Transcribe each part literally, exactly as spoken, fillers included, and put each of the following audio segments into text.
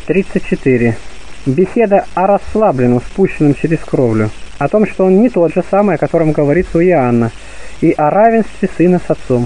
тридцать четыре. Беседа о расслабленном, спущенном через кровлю, о том, что он не тот же самый, о котором говорится у Иоанна, и о равенстве сына с отцом.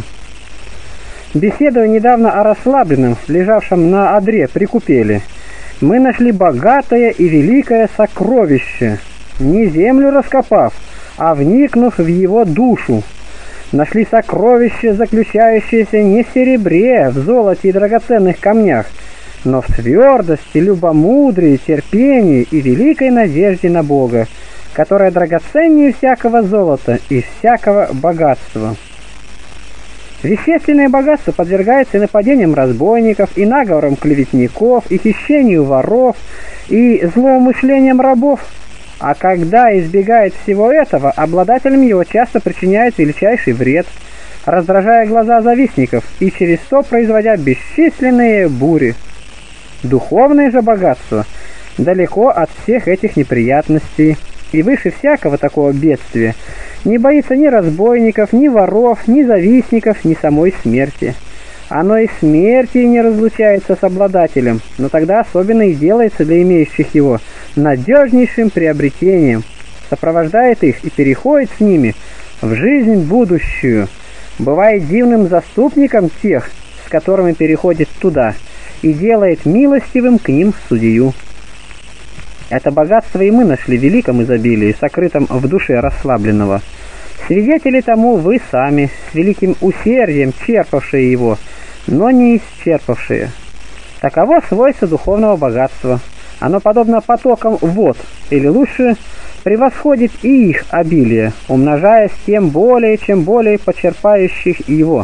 Беседуя недавно о расслабленном, лежавшем на одре при купели, мы нашли богатое и великое сокровище, не землю раскопав, а вникнув в его душу. Нашли сокровище, заключающееся не в серебре, в золоте и драгоценных камнях, но в твердости, любомудрии, терпении и великой надежде на Бога, которая драгоценнее всякого золота и всякого богатства. Вещественное богатство подвергается и нападениям разбойников, и наговорам клеветников, и хищению воров, и злоумышлениям рабов. А когда избегает всего этого, обладателям его часто причиняет величайший вред, раздражая глаза завистников и через то производя бесчисленные бури. Духовное же богатство далеко от всех этих неприятностей и выше всякого такого бедствия, не боится ни разбойников, ни воров, ни завистников, ни самой смерти. Оно и смерти не разлучается с обладателем, но тогда особенно и делается для имеющих его надежнейшим приобретением, сопровождает их и переходит с ними в жизнь будущую, бывает дивным заступником тех, с которыми переходит туда, и делает милостивым к ним судью. Это богатство и мы нашли в великом изобилии, сокрытом в душе расслабленного. Свидетели тому вы сами, с великим усердием черпавшие его, но не исчерпавшие. Таково свойство духовного богатства. Оно подобно потокам вод, или лучше превосходит и их обилие, умножаясь тем более, чем более почерпающих его.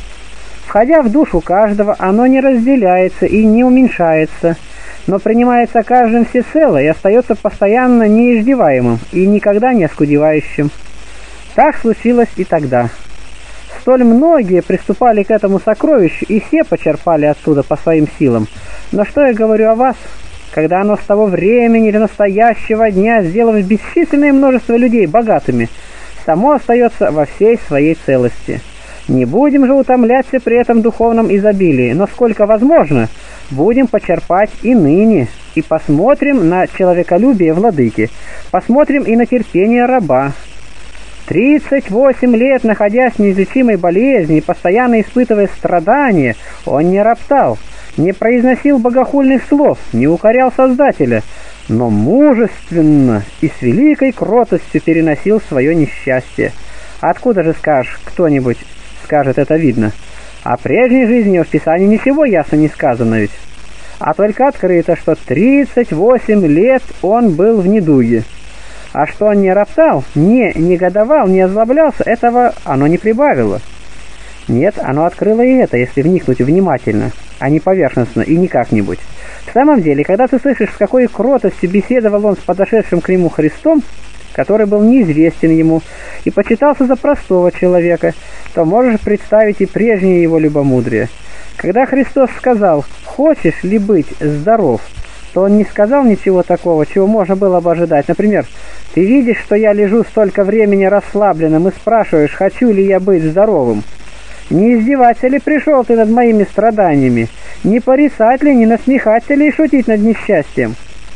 Входя в душу каждого, оно не разделяется и не уменьшается, но принимается каждым всецело и остается постоянно неиздеваемым и никогда не оскудевающим. Так случилось и тогда. Столь многие приступали к этому сокровищу, и все почерпали оттуда по своим силам. Но что я говорю о вас, когда оно с того времени или настоящего дня, сделав бесчисленное множество людей богатыми, само остается во всей своей целости. Не будем же утомляться при этом духовном изобилии, но сколько возможно, будем почерпать и ныне, и посмотрим на человеколюбие владыки, посмотрим и на терпение раба. Тридцать восемь лет, находясь в неизлечимой болезни и постоянно испытывая страдания, он не роптал, не произносил богохульных слов, не укорял Создателя, но мужественно и с великой кротостью переносил свое несчастье. Откуда же, скажешь, кто-нибудь скажет, это видно? О прежней жизни в Писании ничего ясно не сказано ведь, а только открыто, что тридцать восемь лет он был в недуге. А что он не роптал, не негодовал, не озлоблялся, этого оно не прибавило. Нет, оно открыло и это, если вникнуть внимательно, а не поверхностно и не как-нибудь. В самом деле, когда ты слышишь, с какой кротостью беседовал он с подошедшим к нему Христом, который был неизвестен ему и почитался за простого человека, то можешь представить и прежнее его любомудрие. Когда Христос сказал «Хочешь ли быть здоров?», то он не сказал ничего такого, чего можно было бы ожидать. Например, «Ты видишь, что я лежу столько времени расслабленным и спрашиваешь, хочу ли я быть здоровым? Не издеваться ли пришел ты над моими страданиями? Не порицать ли, не насмехаться ли и шутить над несчастьем?»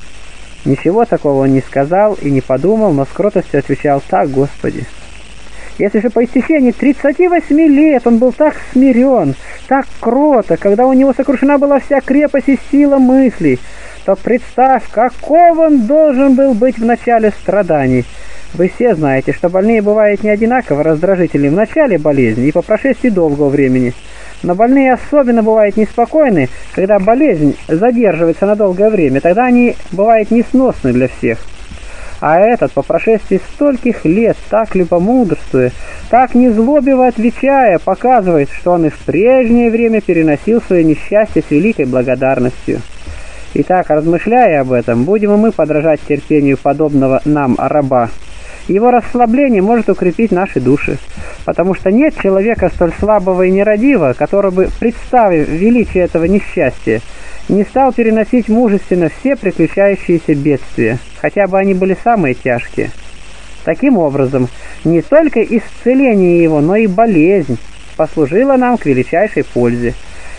Ничего такого он не сказал и не подумал, но с кротостью отвечал «Так, Господи». Если же по истечении тридцати восьми лет он был так смирен, так кроток, когда у него сокрушена была вся крепость и сила мыслей, то представь, каков он должен был быть в начале страданий. Вы все знаете, что больные бывают не одинаково раздражительны в начале болезни и по прошествии долгого времени, но больные особенно бывают неспокойны, когда болезнь задерживается на долгое время, тогда они бывают несносны для всех. А этот, по прошествии стольких лет, так любомудрствуя, так незлобиво отвечая, показывает, что он и в прежнее время переносил свое несчастье с великой благодарностью. Итак, размышляя об этом, будем и мы подражать терпению подобного нам раба. Его расслабление может укрепить наши души, потому что нет человека столь слабого и нерадивого, который бы, представив величие этого несчастья, не стал переносить мужественно все приключающиеся бедствия, хотя бы они были самые тяжкие. Таким образом, не только исцеление его, но и болезнь послужила нам к величайшей пользе.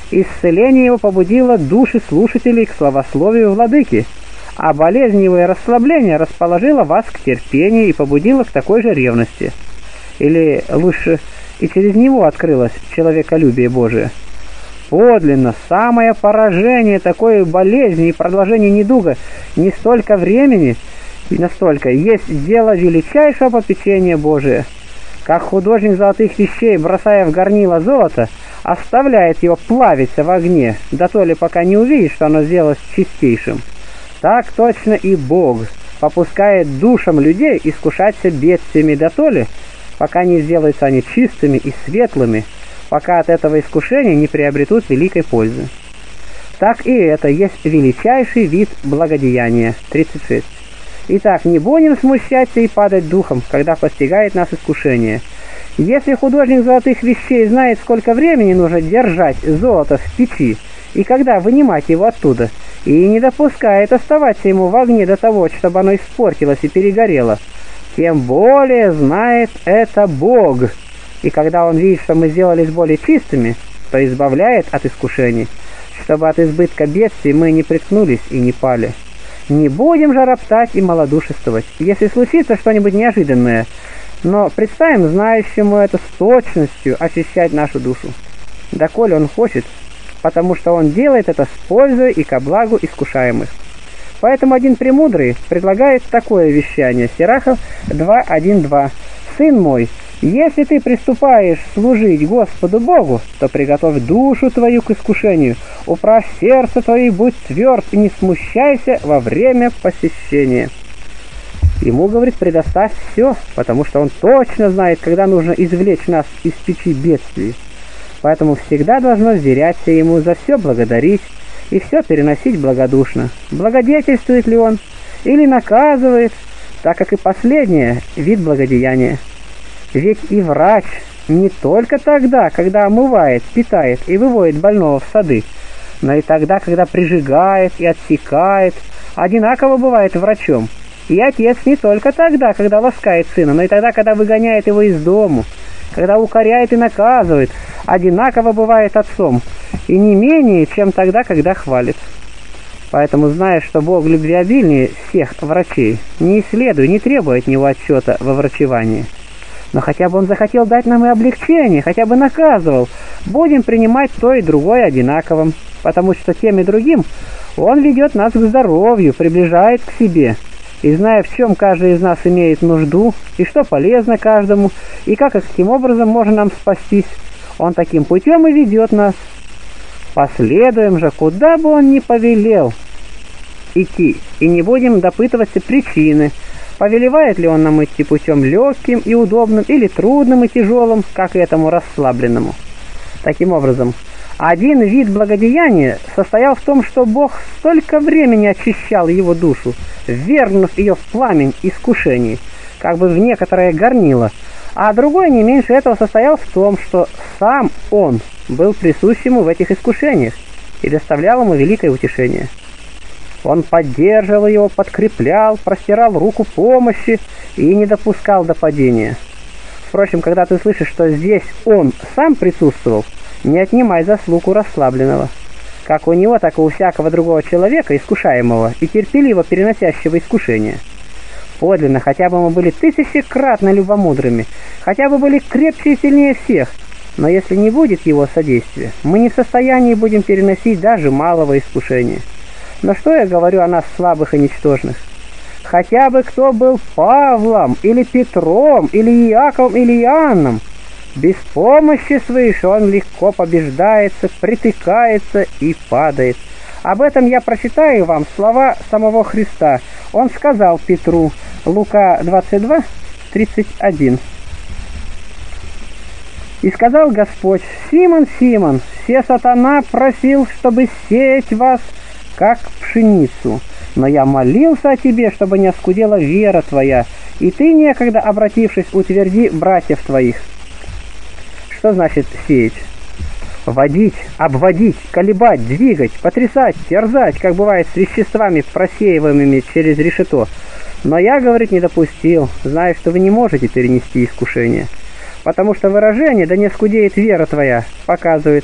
Исцеление его побудило души слушателей к славословию владыки, а болезнь его и расслабление расположило вас к терпению и побудило к такой же ревности. Или лучше, и через него открылось человеколюбие Божие. Подлинно, самое поражение такой болезни и продолжение недуга не столько времени, и настолько есть дело величайшего попечения Божия. Как художник золотых вещей, бросая в горнило золото, оставляет его плавиться в огне, да то ли пока не увидит, что оно сделалось чистейшим. Так точно и Бог попускает душам людей искушаться бедствиями, да то ли, пока не сделаются они чистыми и светлыми, пока от этого искушения не приобретут великой пользы. Так и это есть величайший вид благодеяния. тридцать шесть. Итак, не будем смущаться и падать духом, когда постигает нас искушение. Если художник золотых вещей знает, сколько времени нужно держать золото в печи, и когда вынимать его оттуда, и не допускает оставаться ему в огне до того, чтобы оно испортилось и перегорело, тем более знает это Бог. И когда Он видит, что мы сделались более чистыми, то избавляет от искушений, чтобы от избытка бедствий мы не приткнулись и не пали. Не будем же роптать и малодушествовать, если случится что-нибудь неожиданное, но представим знающему это с точностью очищать нашу душу. Доколе Он хочет, потому что Он делает это с пользой и ко благу искушаемых. Поэтому один премудрый предлагает такое вещание, Сирахов два один два. «Сын мой, если ты приступаешь служить Господу Богу, то приготовь душу твою к искушению, управь сердце твое, будь тверд и не смущайся во время посещения». Ему, говорит, предоставь все, потому что Он точно знает, когда нужно извлечь нас из печи бедствий. Поэтому всегда должно вверяться Ему, за все благодарить и все переносить благодушно. Благодетельствует ли Он или наказывает, так как и последнее – вид благодеяния. Ведь и врач не только тогда, когда омывает, питает и выводит больного в сады, но и тогда, когда прижигает и отсекает, одинаково бывает врачом. И отец не только тогда, когда ласкает сына, но и тогда, когда выгоняет его из дому, когда укоряет и наказывает, одинаково бывает отцом, и не менее, чем тогда, когда хвалит. Поэтому, зная, что Бог любвеобильнее всех врачей, не исследуй, не требуй от Него отчета во врачевании. Но хотя бы Он захотел дать нам и облегчение, хотя бы наказывал, будем принимать то и другое одинаковым, потому что тем и другим Он ведет нас к здоровью, приближает к себе. И зная, в чем каждый из нас имеет нужду, и что полезно каждому, и как и каким образом можно нам спастись, Он таким путем и ведет нас. Последуем же, куда бы Он ни повелел идти, и не будем допытываться причины, повелевает ли Он нам идти путем легким и удобным, или трудным и тяжелым, как и этому расслабленному. Таким образом, один вид благодеяния состоял в том, что Бог столько времени очищал его душу, ввергнув ее в пламень искушений, как бы в некоторое горнило, а другой не меньше этого состоял в том, что сам Он был присущ ему в этих искушениях и доставлял ему великое утешение. Он поддерживал его, подкреплял, простирал руку помощи и не допускал до падения. Впрочем, когда ты слышишь, что здесь Он сам присутствовал, не отнимай заслуг у расслабленного. Как у него, так и у всякого другого человека, искушаемого и терпеливо переносящего искушения. Подлинно, хотя бы мы были тысячекратно любомудрыми, хотя бы были крепче и сильнее всех, но если не будет его содействия, мы не в состоянии будем переносить даже малого искушения. Но что я говорю о нас слабых и ничтожных? Хотя бы кто был Павлом, или Петром, или Иаковом, или Иоанном, без помощи свыше он легко побеждается, притыкается и падает. Об этом я прочитаю вам слова самого Христа. Он сказал Петру, Лука двадцать два, тридцать один. «И сказал Господь: Симон, Симон, все сатана просил, чтобы сеять вас, как пшеницу. Но я молился о тебе, чтобы не оскудела вера твоя, и ты, некогда обратившись, утверди братьев твоих». Что значит сеять? Водить, обводить, колебать, двигать, потрясать, терзать, как бывает с веществами, просеиваемыми через решето. Но я, говорит, не допустил, зная, что вы не можете перенести искушение. Потому что выражение «да не скудеет вера твоя» показывает,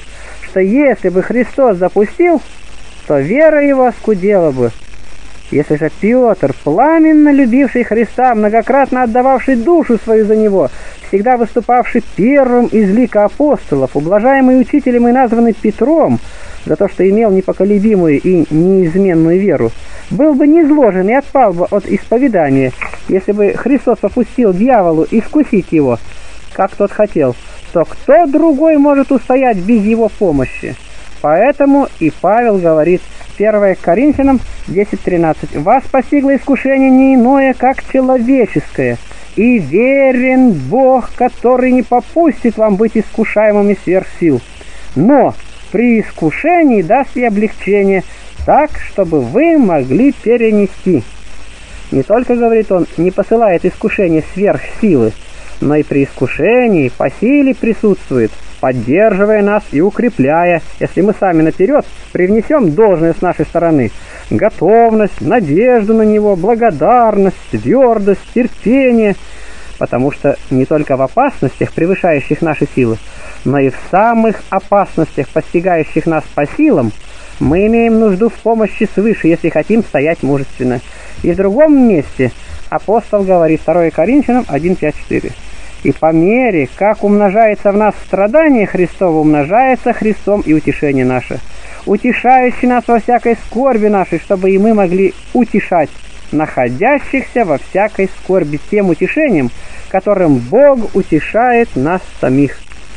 что если бы Христос допустил, то вера его оскудела бы. Если же Петр, пламенно любивший Христа, многократно отдававший душу свою за него, всегда выступавший первым из лика апостолов, ублажаемый учителем и названный Петром, за то, что имел непоколебимую и неизменную веру, был бы низложен и отпал бы от исповедания, если бы Христос попустил дьяволу искусить его, как тот хотел, то кто другой может устоять без его помощи? Поэтому и Павел говорит, первое Коринфянам десять тринадцать, «Вас постигло искушение не иное, как человеческое, и верен Бог, который не попустит вам быть искушаемыми сверх сил, но при искушении даст и облегчение, так, чтобы вы могли перенести». Не только, говорит он, не посылает искушение сверх силы, но и при искушении по силе присутствует, поддерживая нас и укрепляя, если мы сами наперед привнесем должное с нашей стороны, готовность, надежду на него, благодарность, твердость, терпение, потому что не только в опасностях, превышающих наши силы, но и в самых опасностях, постигающих нас по силам, мы имеем нужду в помощи свыше, если хотим стоять мужественно. И в другом месте апостол говорит, второе Коринфянам один пять четыре. «И по мере, как умножается в нас страдание Христово, умножается Христом и утешение наше, утешающий нас во всякой скорби нашей, чтобы и мы могли утешать находящихся во всякой скорби тем утешением, которым Бог утешает нас самих».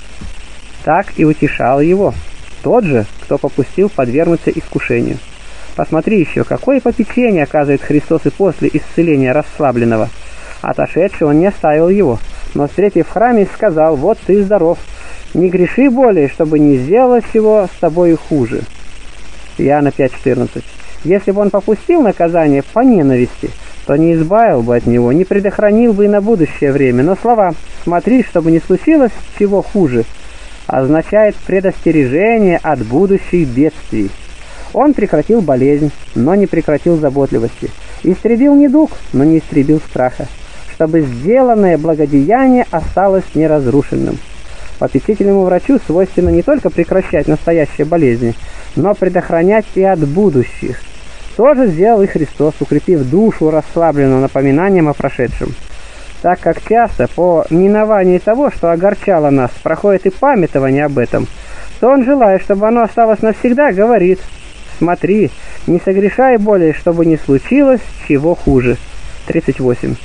Так и утешал его тот же, кто попустил подвергнуться искушению. Посмотри еще, какое попечение оказывает Христос и после исцеления расслабленного. Отошедший он не оставил его, но, встретив в храме, сказал: «Вот ты здоров, не греши более, чтобы не сделать его с тобою хуже». Иоанна пять четырнадцать. Если бы он попустил наказание по ненависти, то не избавил бы от него, не предохранил бы и на будущее время. Но слова «смотри, чтобы не случилось чего хуже» означает предостережение от будущих бедствий. Он прекратил болезнь, но не прекратил заботливости, истребил недуг, но не истребил страха, чтобы сделанное благодеяние осталось неразрушенным. Попечительному врачу свойственно не только прекращать настоящие болезни, но предохранять и от будущих. То же сделал и Христос, укрепив душу расслабленную напоминанием о прошедшем. Так как часто по миновании того, что огорчало нас, проходит и памятование об этом, то он, желая, чтобы оно осталось навсегда, говорит: «Смотри, не согрешай более, чтобы не случилось чего хуже». тридцать восемь.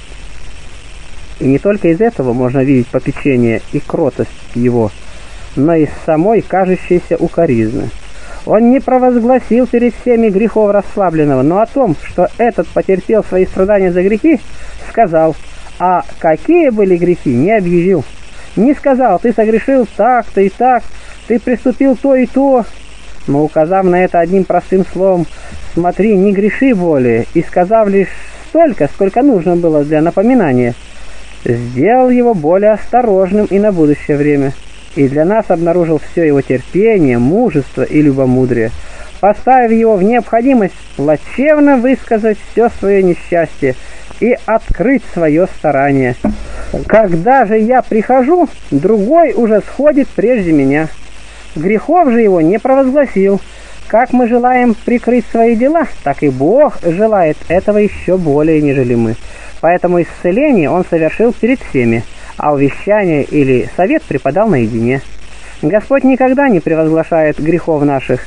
И не только из этого можно видеть попечение и кротость его, но и из самой кажущейся укоризны. Он не провозгласил перед всеми грехов расслабленного, но о том, что этот потерпел свои страдания за грехи, сказал, а какие были грехи, не объявил. Не сказал: ты согрешил так-то и так, ты приступил то и то, но указав на это одним простым словом: смотри, не греши более, и сказав лишь столько, сколько нужно было для напоминания, сделал его более осторожным и на будущее время, и для нас обнаружил все его терпение, мужество и любомудрие, поставив его в необходимость плачевно высказать все свое несчастье и открыть свое старание. Когда же я прихожу, другой уже сходит прежде меня. Грехов же его не провозгласил. Как мы желаем прикрыть свои дела, так и Бог желает этого еще более, нежели мы. Поэтому исцеление он совершил перед всеми, а увещание или совет преподал наедине. Господь никогда не превозглашает грехов наших,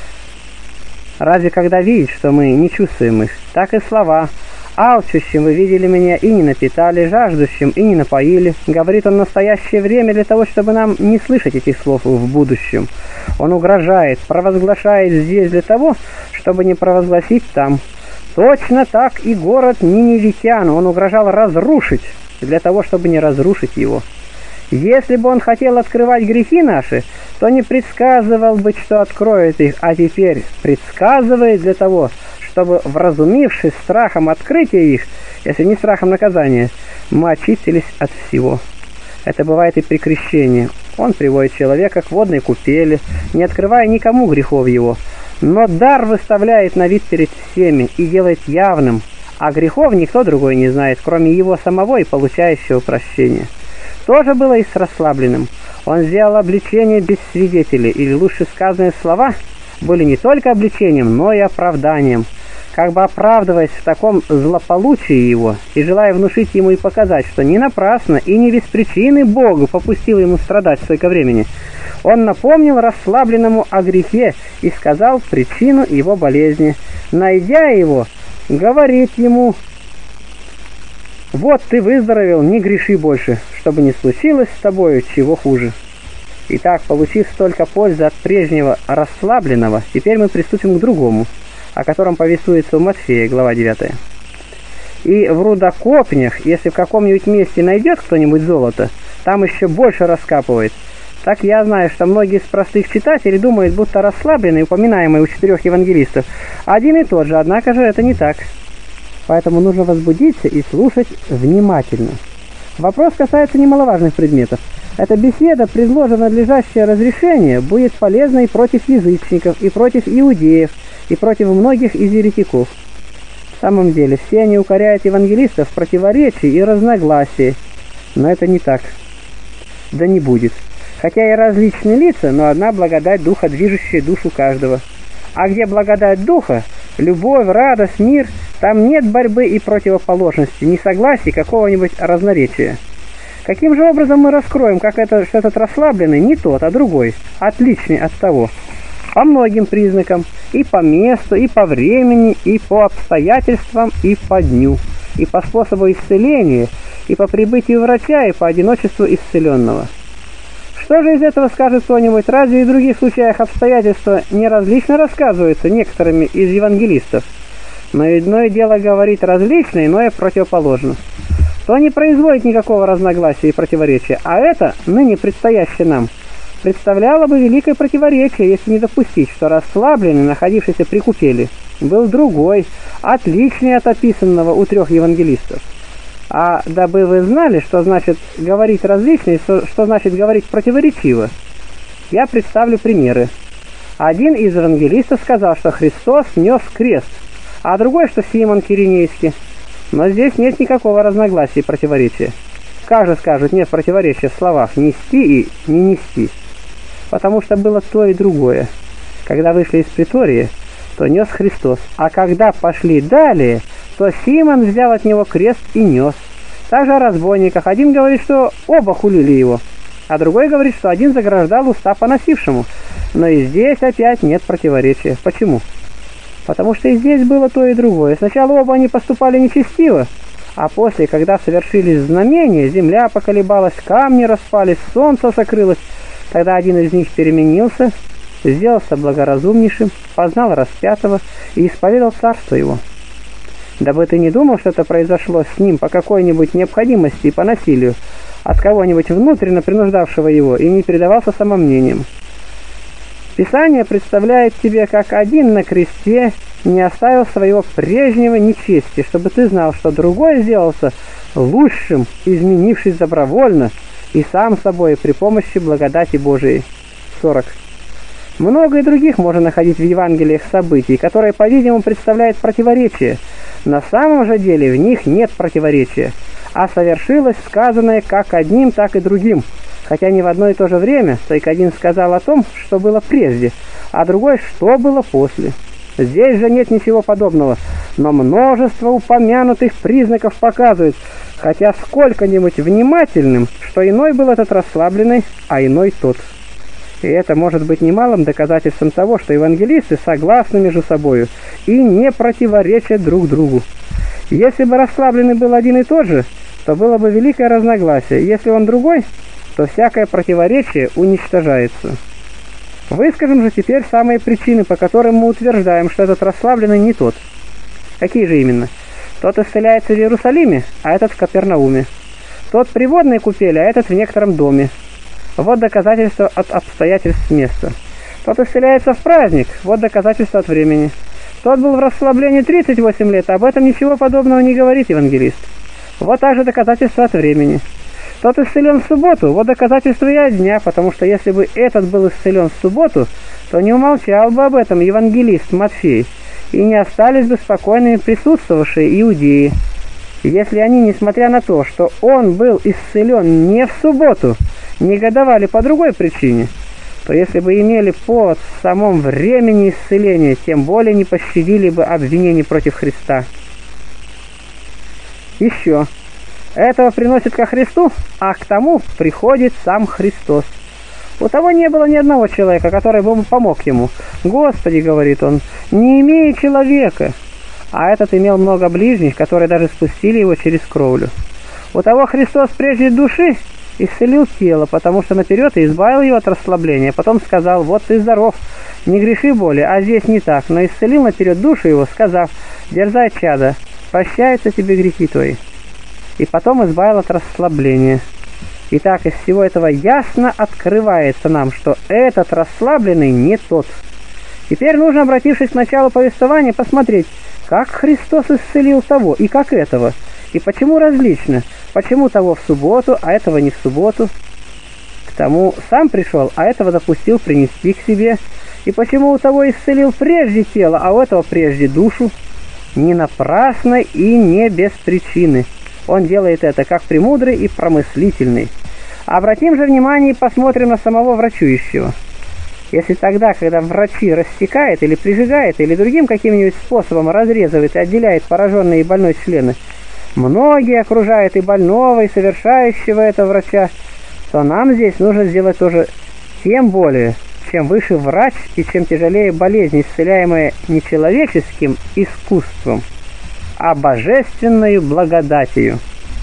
разве когда видит, что мы не чувствуем их. Так и слова: «Алчущим вы видели меня и не напитали, жаждущим и не напоили», говорит он в настоящее время для того, чтобы нам не слышать этих слов в будущем. Он угрожает, провозглашает здесь для того, чтобы не провозгласить там. Точно так и город ниневитян он угрожал разрушить, для того, чтобы не разрушить его. Если бы он хотел открывать грехи наши, то не предсказывал бы, что откроет их, а теперь предсказывает для того, чтобы, вразумившись страхом открытия их, если не страхом наказания, мы очистились от всего. Это бывает и при крещении. Он приводит человека к водной купели, не открывая никому грехов его, но дар выставляет на вид перед всеми и делает явным, а грехов никто другой не знает, кроме его самого и получающего прощения. То же было и с расслабленным. Он сделал обличение без свидетелей, или лучше сказанные слова были не только обличением, но и оправданием, как бы оправдываясь в таком злополучии его и желая внушить ему и показать, что не напрасно и не без причины Богу попустил ему страдать столько времени. Он напомнил расслабленному о грехе и сказал причину его болезни. Найдя его, говорит ему: «Вот ты выздоровел, не греши больше, чтобы не случилось с тобою чего хуже». Итак, получив столько пользы от прежнего расслабленного, теперь мы приступим к другому, о котором повествуется у Матфея, глава девятая. «И в рудокопнях, если в каком-нибудь месте найдет кто-нибудь золото, там еще больше раскапывает. Так я знаю, что многие из простых читателей думают, будто расслабленный, упоминаемый у четырех евангелистов, один и тот же, однако же это не так. Поэтому нужно возбудиться и слушать внимательно. Вопрос касается немаловажных предметов. Эта беседа, предложив надлежащее разрешение, будет полезна и против язычников, и против иудеев, и против многих из еретиков. В самом деле, все они укоряют евангелистов в противоречии и разногласии, но это не так. Да не будет. Хотя и различные лица, но одна благодать Духа, движущая душу каждого. А где благодать Духа, любовь, радость, мир, там нет борьбы и противоположности, несогласий, какого-нибудь разноречия. Каким же образом мы раскроем, как это, что этот расслабленный не тот, а другой, отличный от того? По многим признакам, и по месту, и по времени, и по обстоятельствам, и по дню, и по способу исцеления, и по прибытию врача, и по одиночеству исцеленного. Что же из этого скажет кто-нибудь? Разве и в других случаях обстоятельства не различно рассказываются некоторыми из евангелистов? Но одно дело говорить различно, иное противоположно. То не производит никакого разногласия и противоречия, а это, ныне предстоящее нам, представляло бы великое противоречие, если не допустить, что расслабленный, находившийся при купели, был другой, отличный от описанного у трех евангелистов. А дабы вы знали, что значит говорить различно и что, что значит говорить противоречиво, я представлю примеры. Один из евангелистов сказал, что Христос нес крест, а другой, что Симон Киринейский. Но здесь нет никакого разногласия и противоречия. Как же скажут, нет противоречия в словах «нести» и «не нести», потому что было то и другое. Когда вышли из притории, то нес Христос, а когда пошли далее, то Симон взял от него крест и нес. Также о разбойниках. Один говорит, что оба хулили его, а другой говорит, что один заграждал уста поносившему. Но и здесь опять нет противоречия. Почему? Потому что и здесь было то и другое. Сначала оба они поступали нечестиво, а после, когда совершились знамения, земля поколебалась, камни распались, солнце сокрылось, тогда один из них переменился, сделался благоразумнейшим, познал распятого и исповедал царство его. Дабы ты не думал, что это произошло с ним по какой-нибудь необходимости и по насилию от кого-нибудь внутренне принуждавшего его, и не передавался самомнением. Писание представляет тебе, как один на кресте не оставил своего прежнего нечестия, чтобы ты знал, что другой сделался лучшим, изменившись добровольно и сам собой при помощи благодати Божией. сорок. Много и других можно находить в Евангелиях событий, которые, по-видимому, представляют противоречие. На самом же деле в них нет противоречия, а совершилось сказанное как одним, так и другим, хотя не в одно и то же время, только один сказал о том, что было прежде, а другой, что было после. Здесь же нет ничего подобного, но множество упомянутых признаков показывает, хотя сколько-нибудь внимательным, что иной был этот расслабленный, а иной тот. И это может быть немалым доказательством того, что евангелисты согласны между собою и не противоречат друг другу. Если бы расслабленный был один и тот же, то было бы великое разногласие. Если он другой, то всякое противоречие уничтожается. Выскажем же теперь самые причины, по которым мы утверждаем, что этот расслабленный не тот. Какие же именно? Тот исцеляется в Иерусалиме, а этот в Капернауме. Тот при водной купели, а этот в некотором доме. Вот доказательство от обстоятельств места. Тот исцеляется в праздник, вот доказательство от времени. Тот был в расслаблении тридцать восемь лет, об этом ничего подобного не говорит евангелист. Вот также доказательство от времени. Тот исцелен в субботу, вот доказательство и от дня, потому что если бы этот был исцелен в субботу, то не умолчал бы об этом евангелист Матфей, и не остались бы спокойными присутствовавшие иудеи. Если они, несмотря на то, что он был исцелен не в субботу, негодовали по другой причине, то если бы имели повод в самом времени исцеления, тем более не пощадили бы обвинений против Христа. Еще. Этого приносит ко Христу, а к тому приходит сам Христос. У того не было ни одного человека, который бы помог ему. «Господи, — говорит он, — не имея человека». А этот имел много ближних, которые даже спустили его через кровлю. У того Христос прежде души исцелил тело, потому что наперед и избавил его от расслабления. Потом сказал: «Вот ты здоров, не греши более». А здесь не так, но исцелил наперед душу его, сказав: «Дерзай, чадо, прощаются тебе грехи твои». И потом избавил от расслабления. Итак, из всего этого ясно открывается нам, что этот расслабленный не тот. Теперь нужно, обратившись к началу повествования, посмотреть, как Христос исцелил того и как этого, и почему различно, почему того в субботу, а этого не в субботу. К тому сам пришел, а этого допустил принести к себе, и почему у того исцелил прежде тело, а у этого прежде душу. Не напрасно и не без причины. Он делает это как премудрый и промыслительный. Обратим же внимание и посмотрим на самого врачующего. Если тогда, когда врачи рассекает или прижигает, или другим каким-нибудь способом разрезывает и отделяет пораженные и больной члены, многие окружают и больного, и совершающего это врача, то нам здесь нужно сделать тоже тем более, чем выше врач и чем тяжелее болезнь, исцеляемая не человеческим искусством, а божественною благодатью.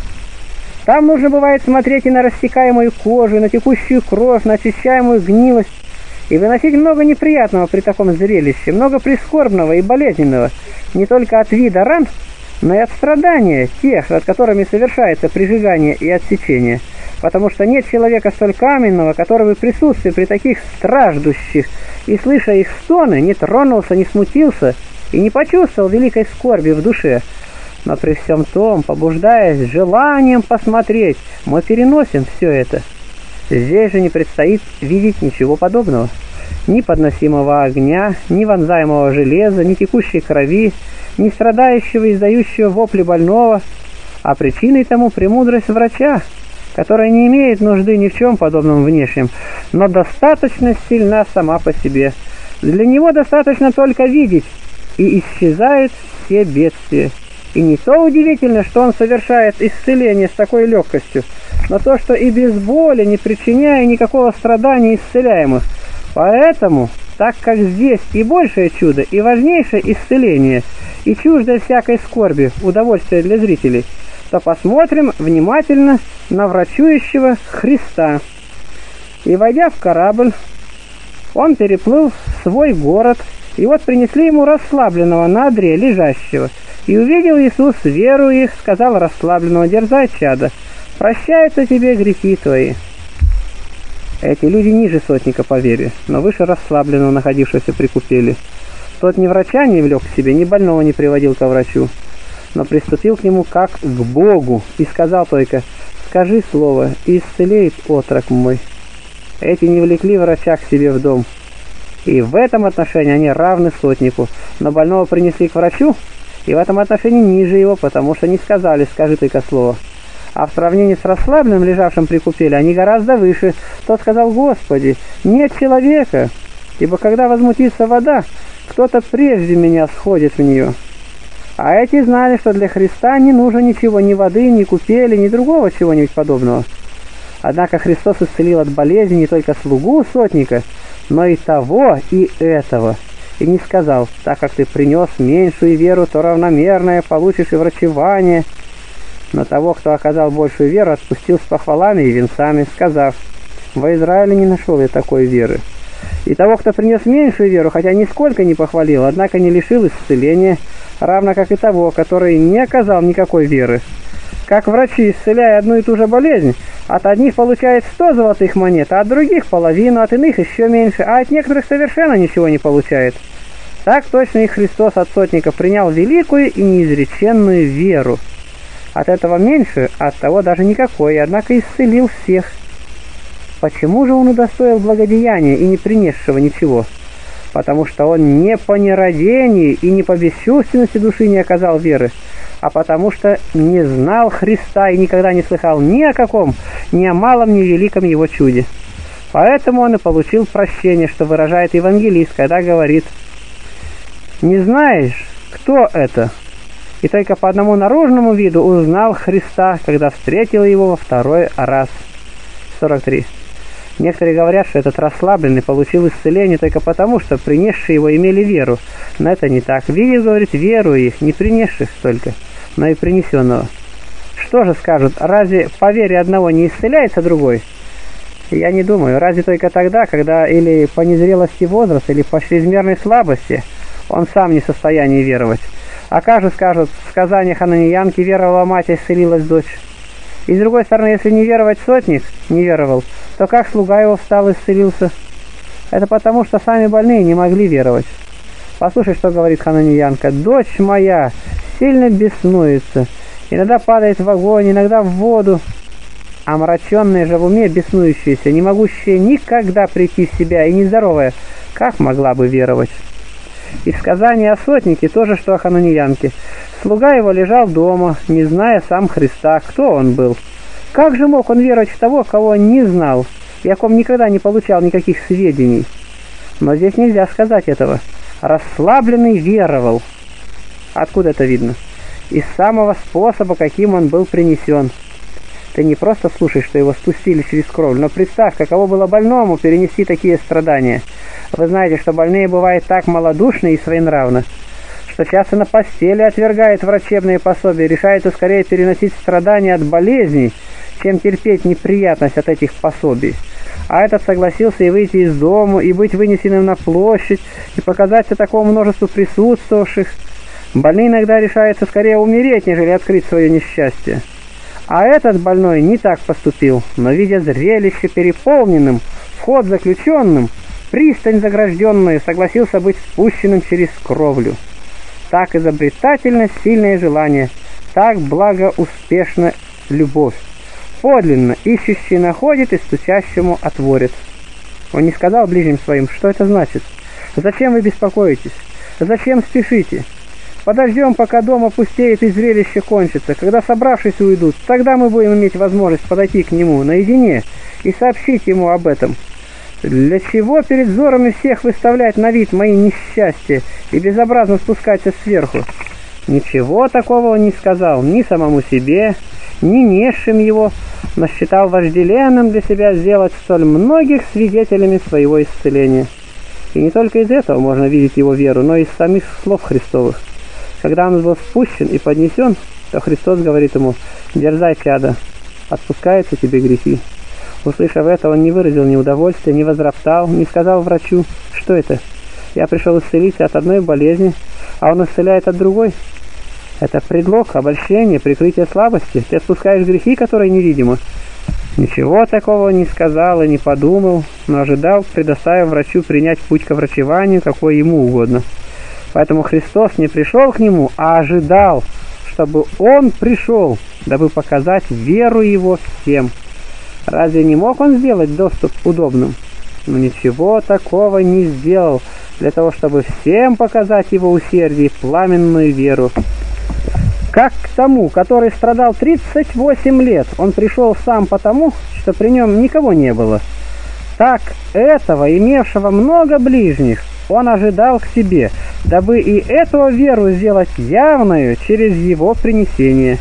Там нужно бывает смотреть и на рассекаемую кожу, и на текущую кровь, на очищаемую гнилость, и выносить много неприятного при таком зрелище, много прискорбного и болезненного, не только от вида ран, но и от страдания тех, над которыми совершается прижигание и отсечение, потому что нет человека столь каменного, который бы в присутствии при таких страждущих и, слыша их стоны, не тронулся, не смутился и не почувствовал великой скорби в душе. Но при всем том, побуждаясь желанием посмотреть, мы переносим все это. Здесь же не предстоит видеть ничего подобного. Ни подносимого огня, ни вонзаемого железа, ни текущей крови, ни страдающего и издающего вопли больного, а причиной тому премудрость врача, которая не имеет нужды ни в чем подобном внешнем, но достаточно сильна сама по себе. Для него достаточно только видеть, и исчезают все бедствия. И не то удивительно, что он совершает исцеление с такой легкостью, но то, что и без боли, не причиняя никакого страдания исцеляемых. Поэтому, так как здесь и большее чудо, и важнейшее исцеление, и чуждое всякой скорби удовольствие для зрителей, то посмотрим внимательно на врачующего Христа. И, войдя в корабль, он переплыл свой город, и вот принесли ему расслабленного на одре лежащего. И увидел Иисус веру их, сказал расслабленного: «Дерзай, чадо, прощаются тебе грехи твои». Эти люди ниже сотника по вере, но выше расслабленного, находившегося при купели. Тот ни врача не влек к себе, ни больного не приводил ко врачу, но приступил к нему как к Богу и сказал только: «Скажи слово, и исцелеет отрок мой». Эти не влекли врача к себе в дом, и в этом отношении они равны сотнику, но больного принесли к врачу, и в этом отношении ниже его, потому что не сказали: «Скажи только слово». А в сравнении с расслабленным, лежавшим при купели, они гораздо выше. Тот сказал: «Господи, нет человека, ибо когда возмутится вода, кто-то прежде меня сходит в нее». А эти знали, что для Христа не нужно ничего, ни воды, ни купели, ни другого чего-нибудь подобного. Однако Христос исцелил от болезни не только слугу сотника, но и того, и этого. И не сказал: «Так как ты принес меньшую веру, то равномерное получишь и врачевание». Но того, кто оказал большую веру, отпустил с похвалами и венцами, сказав: «Во Израиле не нашел я такой веры». И того, кто принес меньшую веру, хотя нисколько не похвалил, однако не лишил исцеления, равно как и того, который не оказал никакой веры. Как врачи, исцеляя одну и ту же болезнь, от одних получают сто золотых монет, а от других половину, от иных еще меньше, а от некоторых совершенно ничего не получает. Так точно и Христос от сотника принял великую и неизреченную веру. От этого меньше, а от того даже никакой, однако исцелил всех. Почему же он удостоил благодеяния и не принесшего ничего? потому что он не по нерадению и не по бесчувственности души не оказал веры, а потому что не знал Христа и никогда не слыхал ни о каком, ни о малом, ни великом его чуде. Поэтому он и получил прощение, что выражает евангелист, когда говорит: «Не знаешь, кто это?» И только по одному наружному виду узнал Христа, когда встретил его во второй раз. сорок три. Некоторые говорят, что этот расслабленный получил исцеление только потому, что принесшие его имели веру. Но это не так. Видел, говорит, веру их, не принесших только, но и принесенного. Что же скажут, разве по вере одного не исцеляется другой? Я не думаю. Разве только тогда, когда или по незрелости возраста, или по чрезмерной слабости он сам не в состоянии веровать. А как же скажут, в сказаниях Ананьянки веровала мать, а исцелилась дочь? И с другой стороны, если не веровать сотник, не веровал, то как слуга его встал и исцелился? Это потому, что сами больные не могли веровать. Послушай, что говорит Хананьянка. «Дочь моя сильно беснуется, иногда падает в огонь, иногда в воду, омраченная же в уме беснующаяся, не могущая никогда прийти в себя и нездоровая, как могла бы веровать?» И в сказании о сотнике тоже, что о Хананьянке. Слуга его лежал дома, не зная сам Христа, кто он был. Как же мог он веровать в того, кого он не знал, и о ком никогда не получал никаких сведений? Но здесь нельзя сказать этого. Расслабленный веровал. Откуда это видно? Из самого способа, каким он был принесен. Ты не просто слушай, что его спустили через кровлю, но представь, каково было больному перенести такие страдания. Вы знаете, что больные бывают так малодушны и своенравны, что часто на постели отвергает врачебные пособия, решается скорее переносить страдания от болезней, чем терпеть неприятность от этих пособий. А этот согласился и выйти из дому, и быть вынесенным на площадь, и показаться такому множеству присутствовавших. Больные иногда решаются скорее умереть, нежели открыть свое несчастье. А этот больной не так поступил, но, видя зрелище переполненным, вход заключенным, пристань загражденную, согласился быть спущенным через кровлю. Так изобретательно сильное желание, так благоуспешна любовь. Подлинно ищущий находит и стучащему отворит. Он не сказал ближним своим, что это значит. Зачем вы беспокоитесь? Зачем спешите? Подождем, пока дом опустеет и зрелище кончится. Когда собравшись уйдут, тогда мы будем иметь возможность подойти к нему наедине и сообщить ему об этом. Для чего перед взорами всех выставлять на вид мои несчастья и безобразно спускаться сверху? Ничего такого он не сказал ни самому себе, ни несшим его, но считал вожделенным для себя сделать столь многих свидетелями своего исцеления. И не только из этого можно видеть его веру, но и из самих слов Христовых. Когда он был спущен и поднесен, то Христос говорит ему: «Дерзай, чадо, отпускаются тебе грехи». Услышав это, он не выразил ни удовольствия, не возроптал, не сказал врачу: «Что это? Я пришел исцелиться от одной болезни, а он исцеляет от другой». Это предлог, обольщение, прикрытие слабости. Ты отпускаешь грехи, которые невидимы. Ничего такого не сказал и не подумал, но ожидал, предоставив врачу принять путь к врачеванию, какой ему угодно. Поэтому Христос не пришел к нему, а ожидал, чтобы он пришел, дабы показать веру его всем. Разве не мог он сделать доступ удобным? Но ничего такого не сделал, для того, чтобы всем показать его усердие и пламенную веру. Как к тому, который страдал тридцать восемь лет, он пришел сам потому, что при нем никого не было. Так этого, имевшего много ближних, он ожидал к себе, дабы и эту веру сделать явную через его принесение.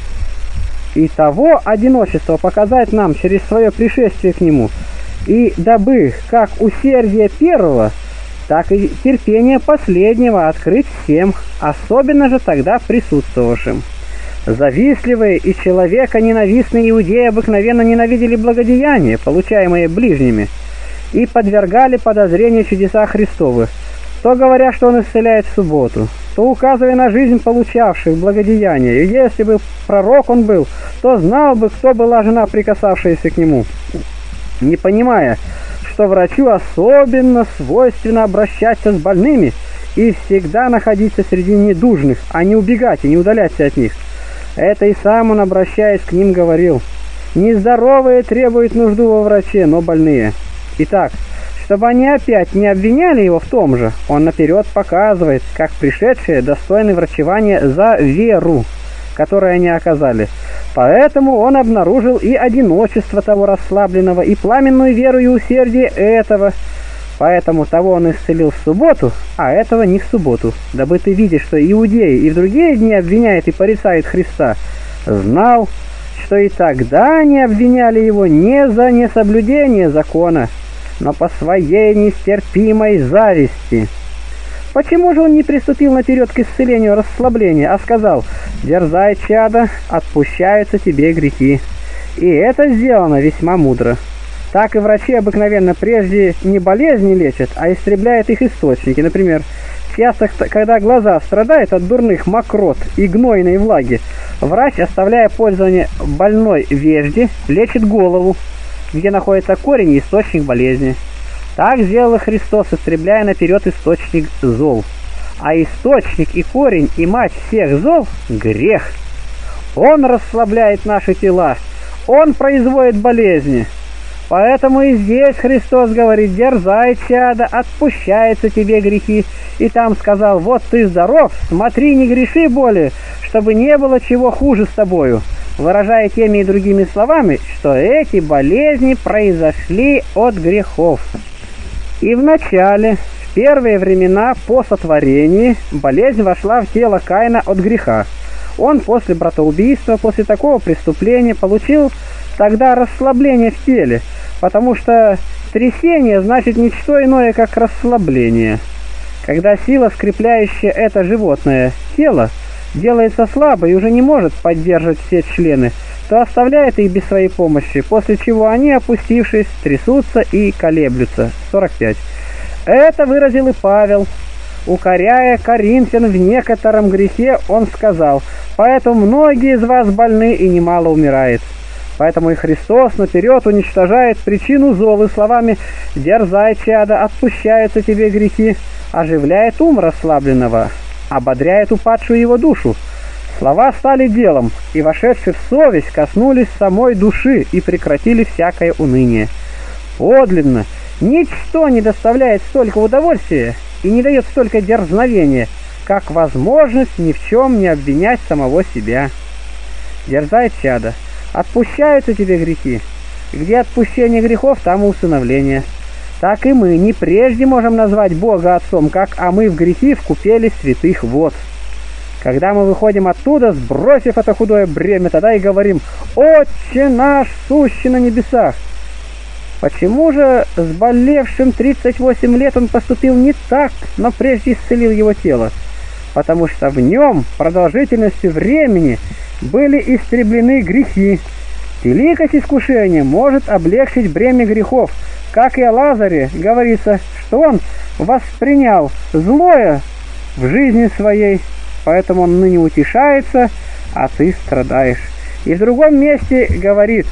И того одиночества показать нам через свое пришествие к нему, и дабы как усердие первого, так и терпение последнего открыть всем, особенно же тогда присутствовавшим. Завистливые и человеконенавистные иудеи обыкновенно ненавидели благодеяния, получаемые ближними, и подвергали подозрению чудеса Христовых, то говоря, что он исцеляет в субботу, то указывая на жизнь получавших благодеяния. И если бы пророк он был, то знал бы, кто была жена, прикасавшаяся к нему, не понимая, что врачу особенно свойственно обращаться с больными и всегда находиться среди недужных, а не убегать и не удаляться от них. Это и сам он, обращаясь к ним, говорил: «Нездоровые требуют нужду во враче, но больные». Итак, чтобы они опять не обвиняли его в том же, он наперед показывает, как пришедшие достойны врачевания за веру, которую они оказали. Поэтому он обнаружил и одиночество того расслабленного, и пламенную веру и усердие этого. Поэтому того он исцелил в субботу, а этого не в субботу, дабы ты, видя, что иудеи и в другие дни обвиняют и порицают Христа, знал, что и тогда они обвиняли его не за несоблюдение закона, но по своей нестерпимой зависти. Почему же он не приступил наперед к исцелению расслабления, а сказал: «Дерзай, чадо, отпущаются тебе грехи». И это сделано весьма мудро. Так и врачи обыкновенно прежде не болезни лечат, а истребляют их источники. Например, часто, когда глаза страдают от дурных мокрот и гнойной влаги, врач, оставляя пользование больной вежде, лечит голову, где находится корень и источник болезни. Так сделал Христос, истребляя наперед источник зол. А источник и корень и мать всех зол – грех. Он расслабляет наши тела, он производит болезни. Поэтому и здесь Христос говорит: «Дерзай, чадо, отпущаются тебе грехи». И там сказал: «Вот ты здоров, смотри, не греши более, чтобы не было чего хуже с тобою», выражая теми и другими словами, что эти болезни произошли от грехов. И в начале, в первые времена по сотворении, болезнь вошла в тело Каина от греха. Он после братоубийства, после такого преступления получил тогда расслабление в теле, потому что трясение значит не что иное, как расслабление. Когда сила, скрепляющая это животное тело, делается слабой и уже не может поддерживать все члены, то оставляет их без своей помощи, после чего они, опустившись, трясутся и колеблются. сорок пять. Это выразил и Павел. Укоряя коринфян в некотором грехе, он сказал: «Поэтому многие из вас больны и немало умирает». Поэтому и Христос наперед уничтожает причину зла словами: «Дерзай, чадо, отпущаются тебе грехи», оживляет ум расслабленного, ободряет упадшую его душу. Слова стали делом, и, вошедшие в совесть, коснулись самой души и прекратили всякое уныние. Подлинно, ничто не доставляет столько удовольствия и не дает столько дерзновения, как возможность ни в чем не обвинять самого себя. Дерзай, чадо, отпущаются тебе грехи. Где отпущение грехов, там и усыновление. Так и мы не прежде можем назвать Бога Отцом, как а мы в грехи вкупели святых вод. Когда мы выходим оттуда, сбросив это худое бремя, тогда и говорим: «Отче наш, сущий на небесах». Почему же с болевшим тридцать восемь лет он поступил не так, но прежде исцелил его тело? Потому что в нем продолжительностью времени были истреблены грехи. Великость искушения может облегчить бремя грехов, как и о Лазаре говорится, что он воспринял злое в жизни своей, поэтому он ныне утешается, а ты страдаешь. И в другом месте говорит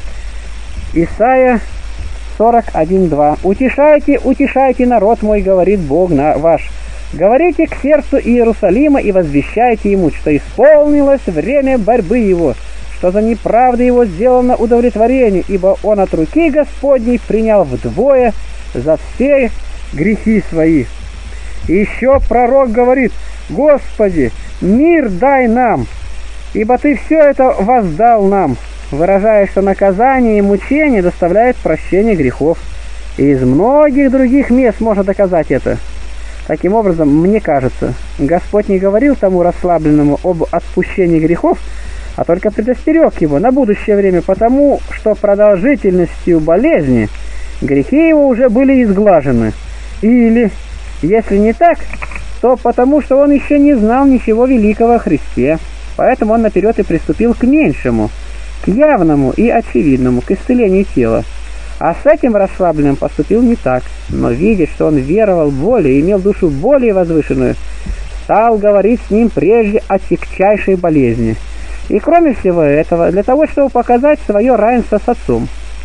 Исайя сорок один два: «Утешайте, утешайте народ мой, говорит Бог ваш. Говорите к сердцу Иерусалима и возвещайте ему, что исполнилось время борьбы его, что за неправду его сделано удовлетворение, ибо он от руки Господней принял вдвое за все грехи свои». И еще пророк говорит: «Господи, мир дай нам, ибо Ты все это воздал нам», выражая, что наказание и мучение доставляет прощение грехов. И из многих других мест можно доказать это. Таким образом, мне кажется, Господь не говорил тому расслабленному об отпущении грехов, а только предостерег его на будущее время, потому что продолжительностью болезни грехи его уже были изглажены. Или, если не так, то потому что он еще не знал ничего великого о Христе, поэтому он наперед и приступил к меньшему, к явному и очевидному, к исцелению тела. А с этим расслабленным поступил не так, но, видя, что он веровал более и имел душу более возвышенную, стал говорить с ним прежде о тягчайшей болезни. И кроме всего этого, для того, чтобы показать свое равенство с Отцом.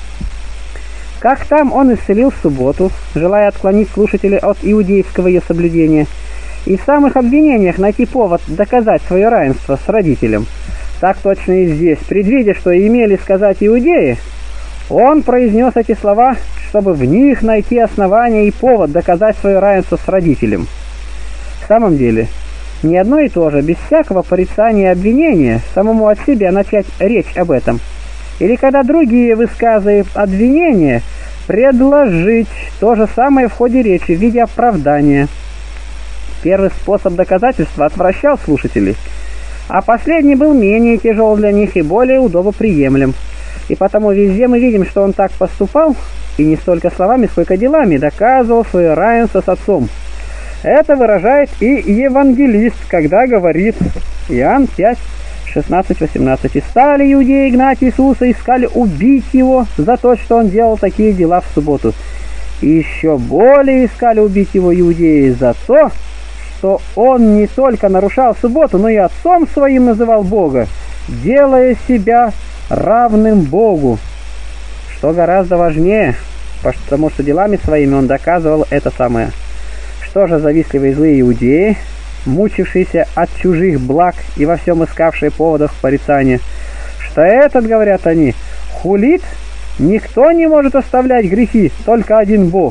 Как там он исцелил в субботу, желая отклонить слушателей от иудейского ее соблюдения, и в самых обвинениях найти повод доказать свое равенство с родителем, так точно и здесь, предвидя, что имели сказать иудеи, он произнес эти слова, чтобы в них найти основание и повод доказать свое равенство с родителем. В самом деле, не одно и то же, без всякого порицания и обвинения, самому от себя начать речь об этом, или когда другие высказывают обвинения, предложить то же самое в ходе речи в виде оправдания. Первый способ доказательства отвращал слушателей, а последний был менее тяжел для них и более удобоприемлем. И потому везде мы видим, что он так поступал, и не столько словами, сколько делами, доказывал свое равенство с отцом. Это выражает и евангелист, когда говорит, Иоанн пять, шестнадцать восемнадцать, «И стали иудеи гнать Иисуса, искали убить его за то, что он делал такие дела в субботу. И еще более искали убить его иудеи за то, что он не только нарушал субботу, но и отцом своим называл Бога, делая себя равным Богу». Что гораздо важнее, потому что делами своими он доказывал это самое. Что же завистливые злые иудеи, мучившиеся от чужих благ и во всем искавшие поводов порицания, что этот, говорят они, хулит, никто не может оставлять грехи, только один Бог.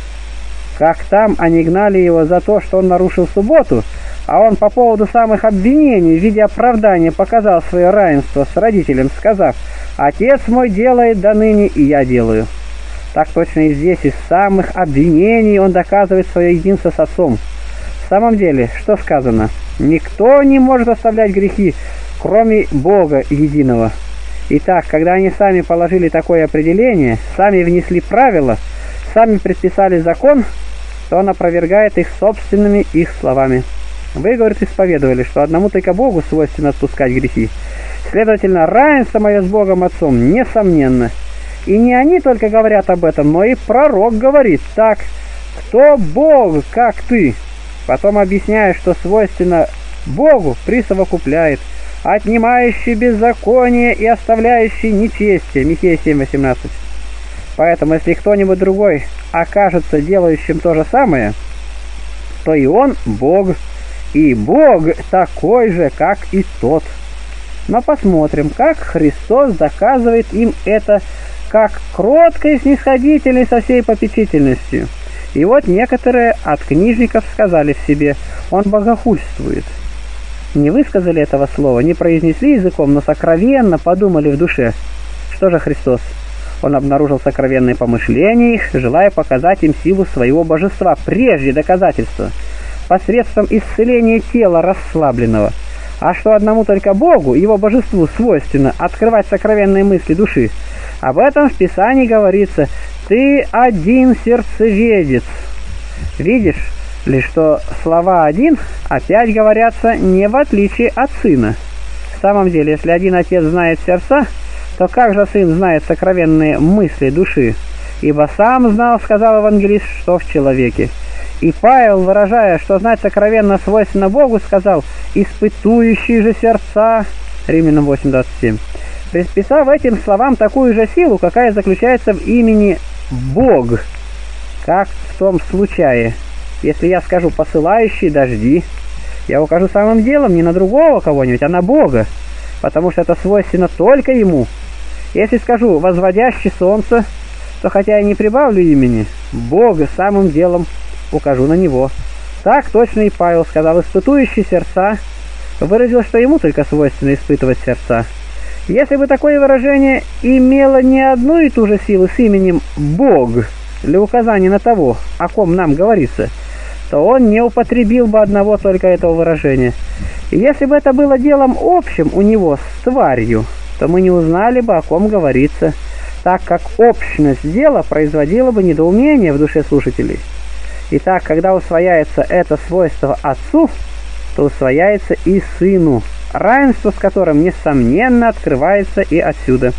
Как там они гнали его за то, что он нарушил субботу, а он по поводу самых обвинений в виде оправдания показал свое равенство с родителем, сказав: «Отец мой делает до ныне, и я делаю». Так точно и здесь из самых обвинений он доказывает свое единство с отцом. В самом деле, что сказано? Никто не может оставлять грехи, кроме Бога единого. Итак, когда они сами положили такое определение, сами внесли правила, сами предписали закон, то он опровергает их собственными их словами. Вы, говорит, исповедовали, что одному только Богу свойственно отпускать грехи. Следовательно, равенство мое с Богом Отцом несомненно. И не они только говорят об этом, но и пророк говорит так: «Кто Бог, как ты?» Потом объясняя, что свойственно Богу, присовокупляет: «Отнимающий беззаконие и оставляющий нечестие». Михея семь восемнадцать. Поэтому, если кто-нибудь другой окажется делающим то же самое, то и он Бог, и Бог такой же, как и тот. Но посмотрим, как Христос доказывает им это, как кротко и снисходительно со всей попечительностью. И вот некоторые от книжников сказали в себе: он богохульствует. Не высказали этого слова, не произнесли языком, но сокровенно подумали в душе. Что же Христос? Он обнаружил сокровенные помышления их, желая показать им силу своего божества, прежде доказательства, посредством исцеления тела расслабленного. А что одному только Богу, его божеству, свойственно открывать сокровенные мысли души, об этом в Писании говорится: «Ты один сердцеведец». Видишь ли, что слова «один» опять говорятся не в отличие от Сына. В самом деле, если один Отец знает сердца, то как же Сын знает сокровенные мысли души? Ибо сам знал, сказал евангелист, что в человеке. И Павел, выражая, что знать сокровенно свойственно Богу, сказал: «Испытующие же сердца», Римлянам восемь двадцать семь, предписав этим словам такую же силу, какая заключается в имени Бог, как в том случае, если я скажу «посылающий дожди», я укажу самым делом не на другого кого-нибудь, а на Бога, потому что это свойственно только Ему. Если скажу «возводящий солнце», то хотя я не прибавлю имени, Бога самым делом укажу на Него. Так точно и Павел сказал: «Испытующий сердца», выразил, что ему только свойственно испытывать сердца. Если бы такое выражение имело не одну и ту же силу с именем «Бог» для указания на того, о ком нам говорится, то он не употребил бы одного только этого выражения. И если бы это было делом общим у него с тварью, то мы не узнали бы, о ком говорится, так как общность дела производила бы недоумение в душе слушателей. Итак, когда усвояется это свойство Отцу, то усвояется и Сыну, равенство с которым, несомненно, открывается и отсюда.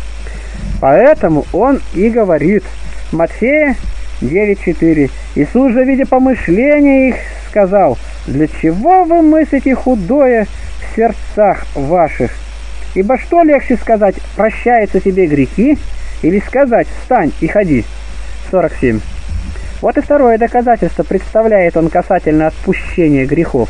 Поэтому он и говорит, Матфея девять четыре, «Иисус же, видя помышления их, сказал: для чего вы мыслите худое в сердцах ваших? Ибо что легче сказать: прощаются тебе грехи, или сказать: встань и ходи?» сорок семь. Вот и второе доказательство представляет он касательно отпущения грехов.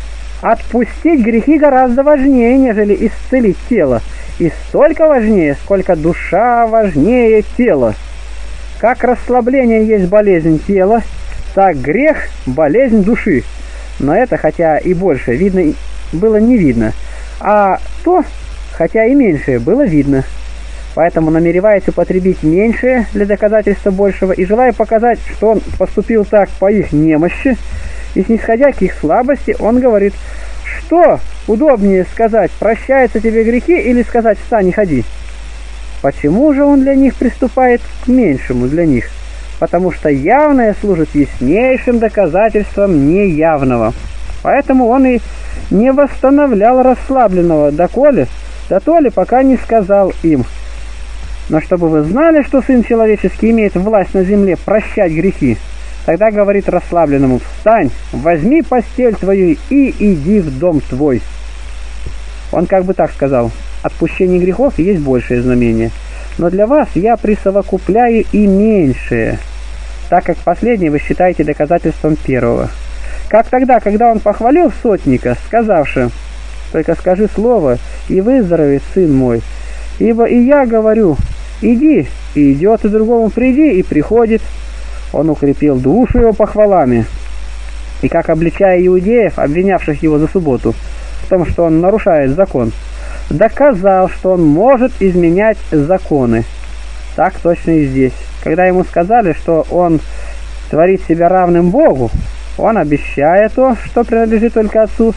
Отпустить грехи гораздо важнее, нежели исцелить тело, и столько важнее, сколько душа важнее тела. Как расслабление есть болезнь тела, так грех – болезнь души. Но это, хотя и больше, видно было не видно, а то, хотя и меньшее, было видно. Поэтому, намереваясь употребить меньшее для доказательства большего и желая показать, что он поступил так по их немощи и снисходя к их слабости, он говорит, что удобнее сказать «прощаются тебе грехи» или сказать «встань и ходи». Почему же он для них приступает к меньшему для них? Потому что явное служит яснейшим доказательством неявного. Поэтому он и не восстановлял расслабленного, доколе, дотоле, пока не сказал им. Но чтобы вы знали, что Сын Человеческий имеет власть на земле прощать грехи, тогда говорит расслабленному: «Встань, возьми постель твою и иди в дом твой». Он как бы так сказал: отпущение грехов есть большее знамение, но для вас я присовокупляю и меньшее, так как последнее вы считаете доказательством первого. Как тогда, когда он похвалил сотника, сказавши: «Только скажи слово, и выздоровеет сын мой, ибо и я говорю, иди, и идет, и другому приди, и приходит». Он укрепил душу его похвалами, и как обличая иудеев, обвинявших его за субботу, в том, что он нарушает закон, доказал, что он может изменять законы. Так точно и здесь. Когда ему сказали, что он творит себя равным Богу, он, обещая то, что принадлежит только Отцу,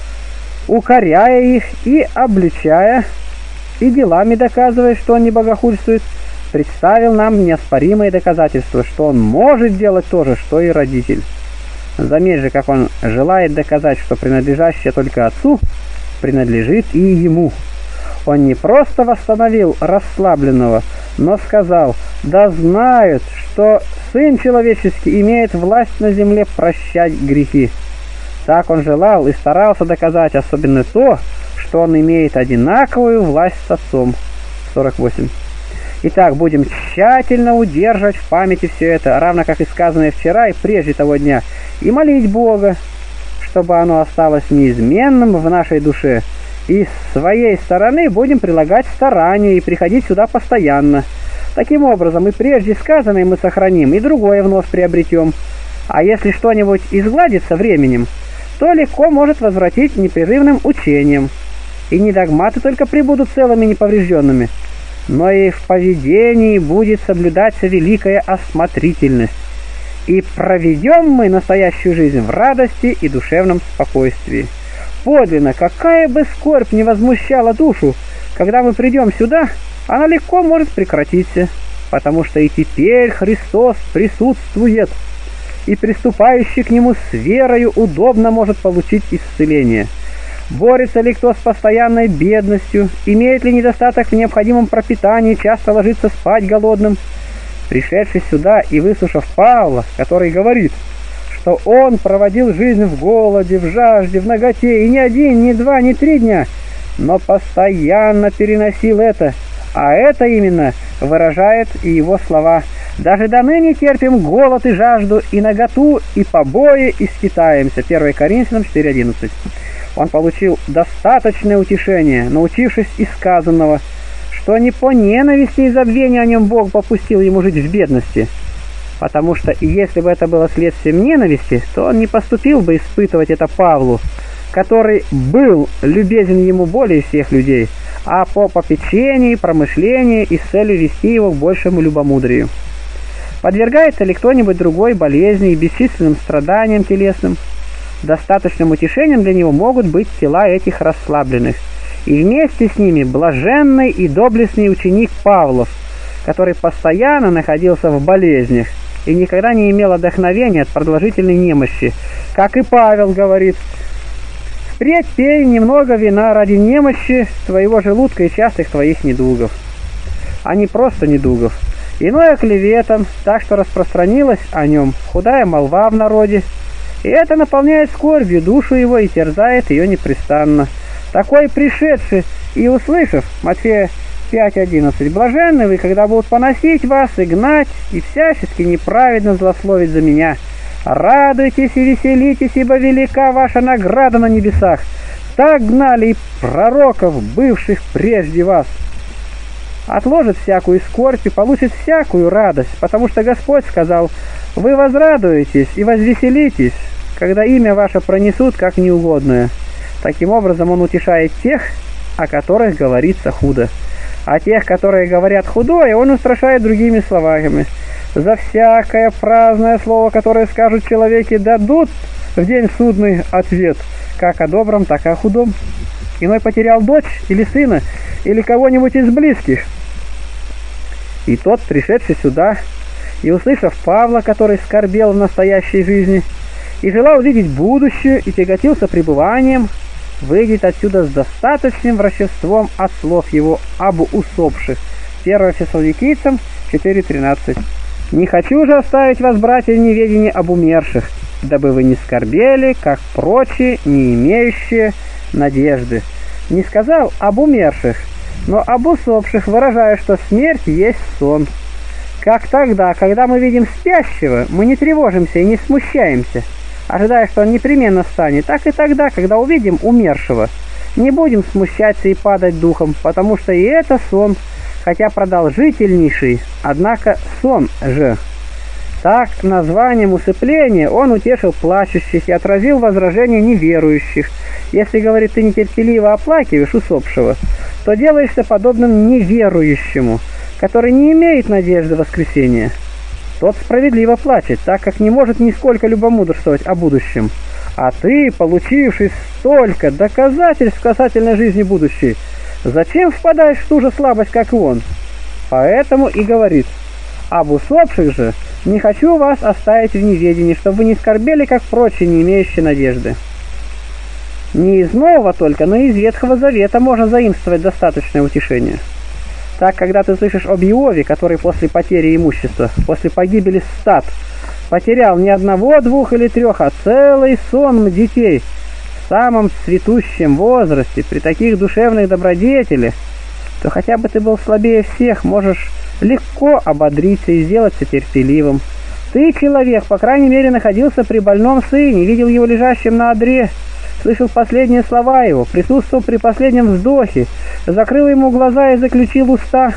укоряя их и обличая, и делами доказывая, что он не богохульствует, представил нам неоспоримые доказательства, что он может делать то же, что и родитель. Заметь же, как он желает доказать, что принадлежащее только Отцу принадлежит и ему. Он не просто восстановил расслабленного, но сказал: «Да знают, что Сын Человеческий имеет власть на земле прощать грехи». Так он желал и старался доказать особенно то, что он имеет одинаковую власть с Отцом. сорок восемь. Итак, будем тщательно удерживать в памяти все это, равно как и сказанное вчера и прежде того дня, и молить Бога, чтобы оно осталось неизменным в нашей душе, и с своей стороны будем прилагать старания и приходить сюда постоянно. Таким образом, и прежде сказанное мы сохраним, и другое вновь приобретем. А если что-нибудь изгладится временем, то легко может возвратить непрерывным учением. И не догматы только прибудут целыми и неповрежденными, но и в поведении будет соблюдаться великая осмотрительность. И проведем мы настоящую жизнь в радости и душевном спокойствии. Подлинно, какая бы скорбь не возмущала душу, когда мы придем сюда, она легко может прекратиться, потому что и теперь Христос присутствует, и приступающий к Нему с верою удобно может получить исцеление. Борется ли кто с постоянной бедностью, имеет ли недостаток в необходимом пропитании, часто ложится спать голодным? Пришедший сюда и выслушав Павла, который говорит, что он проводил жизнь в голоде, в жажде, в наготе, и ни один, ни два, ни три дня, но постоянно переносил это, а это именно выражает и его слова: «Даже до ныне терпим голод и жажду, и наготу, и побои, и скитаемся». первое Коринфянам четыре одиннадцать. Он получил достаточное утешение, научившись из сказанного, что не по ненависти и забвению о нем Бог попустил ему жить в бедности, потому что и если бы это было следствием ненависти, то он не поступил бы испытывать это Павлу, который был любезен ему более всех людей, а по попечению, промышлению и с целью вести его к большему любомудрию. Подвергается ли кто-нибудь другой болезни и бесчисленным страданиям телесным? Достаточным утешением для него могут быть тела этих расслабленных, и вместе с ними блаженный и доблестный ученик Павлов, который постоянно находился в болезнях и никогда не имел вдохновения от продолжительной немощи. Как и Павел говорит: «Впредь пей немного вина ради немощи твоего желудка и частых твоих недугов». А не просто недугов. Иное клеветам, так что распространилась о нем худая молва в народе, и это наполняет скорбью душу его и терзает ее непрестанно. Такой пришедший и услышав, Матфея пять одиннадцать, «Блаженны вы, когда будут поносить вас и гнать, и всячески неправедно злословить за меня. Радуйтесь и веселитесь, ибо велика ваша награда на небесах. Так гнали и пророков, бывших прежде вас». отложит всякую скорбь и получит всякую радость, потому что Господь сказал: «Вы возрадуетесь и возвеселитесь, когда имя ваше пронесут как неугодное». Таким образом, Он утешает тех, о которых говорится худо. А тех, которые говорят худое, Он устрашает другими словами. «За всякое праздное слово, которое скажут человеки, дадут в день судный ответ, как о добром, так и о худом». Иной потерял дочь или сына, или кого-нибудь из близких. И тот, пришедший сюда, и услышав Павла, который скорбел в настоящей жизни, и желал видеть будущее, и тяготился пребыванием, выйдет отсюда с достаточным врачеством от слов его об усопших. первое Фессалоникийцам четыре тринадцать. «Не хочу же оставить вас, братья, в неведении об умерших, дабы вы не скорбели, как прочие, не имеющие надежды». Не сказал об умерших, но об усопших, выражая, что смерть есть сон. Как тогда, когда мы видим спящего, мы не тревожимся и не смущаемся, ожидая, что он непременно встанет, так и тогда, когда увидим умершего, не будем смущаться и падать духом, потому что и это сон, хотя продолжительнейший, однако сон же. Так, названием усыпления он утешил плачущих и отразил возражения неверующих. Если, говорит, ты нетерпеливо оплакиваешь усопшего, то делаешься подобным неверующему, который не имеет надежды воскресения. Тот справедливо плачет, так как не может нисколько любомудрствовать о будущем. А ты, получивший столько доказательств касательно жизни будущей, зачем впадаешь в ту же слабость, как и он? Поэтому и говорит: об усопших же не хочу вас оставить в неведении, чтобы вы не скорбели, как прочие, не имеющие надежды. Не из Нового только, но и из Ветхого Завета можно заимствовать достаточное утешение. Так, когда ты слышишь об Иове, который после потери имущества, после погибели стад, потерял не одного, двух или трех, а целый сон детей в самом цветущем возрасте, при таких душевных добродетелях, то хотя бы ты был слабее всех, можешь легко ободриться и сделаться терпеливым. Ты, человек, по крайней мере, находился при больном сыне, видел его лежащим на одре, слышал последние слова его, присутствовал при последнем вздохе, закрыл ему глаза и заключил уста.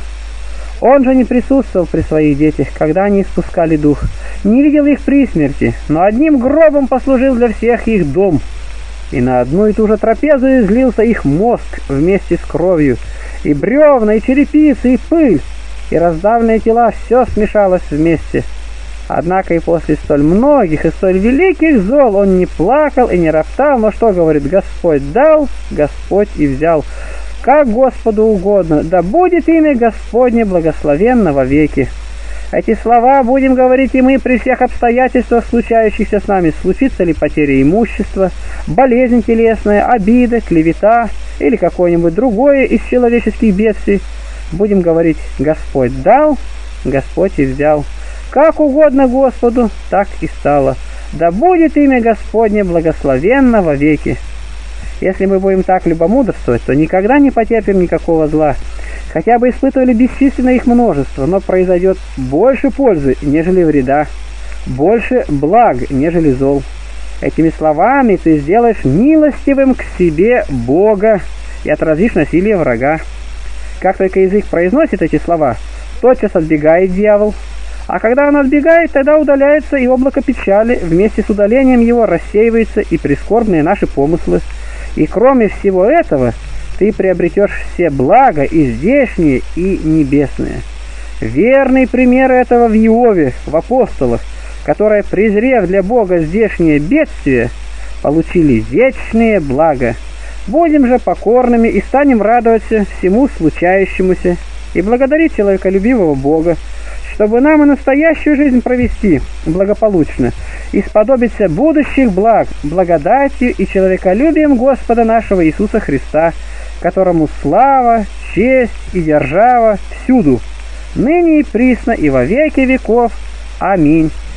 Он же не присутствовал при своих детях, когда они испускали дух, не видел их при смерти, но одним гробом послужил для всех их дом. И на одну и ту же трапезу излился их мозг вместе с кровью, и бревна, и черепицы, и пыль, и раздавленные тела, все смешалось вместе. Однако и после столь многих и столь великих зол он не плакал и не роптал, но что говорит: Господь дал, Господь и взял, как Господу угодно, да будет имя Господне благословенно во веки. Эти слова будем говорить и мы при всех обстоятельствах, случающихся с нами, случится ли потеря имущества, болезнь телесная, обида, клевета или какое-нибудь другое из человеческих бедствий. Будем говорить: Господь дал, Господь и взял. Как угодно Господу, так и стало. Да будет имя Господне благословенно во веки. Если мы будем так любомудрствовать, то никогда не потерпим никакого зла. Хотя бы испытывали бесчисленное их множество, но произойдет больше пользы, нежели вреда, больше благ, нежели зол. Этими словами ты сделаешь милостивым к себе Бога и отразишь насилие врага. Как только язык произносит эти слова, тотчас отбегает дьявол. А когда он отбегает, тогда удаляется и облако печали, вместе с удалением его рассеивается и прискорбные наши помыслы. И кроме всего этого, ты приобретешь все блага и здешние, и небесные. Верный пример этого в Иове, в апостолах, которые, презрев для Бога здешние бедствия, получили вечные блага. Будем же покорными и станем радоваться всему случающемуся и благодарить человеколюбивого Бога, чтобы нам и настоящую жизнь провести благополучно и сподобиться будущих благ благодатью и человеколюбием Господа нашего Иисуса Христа, которому слава, честь и держава всюду, ныне и присно и во веки веков. Аминь.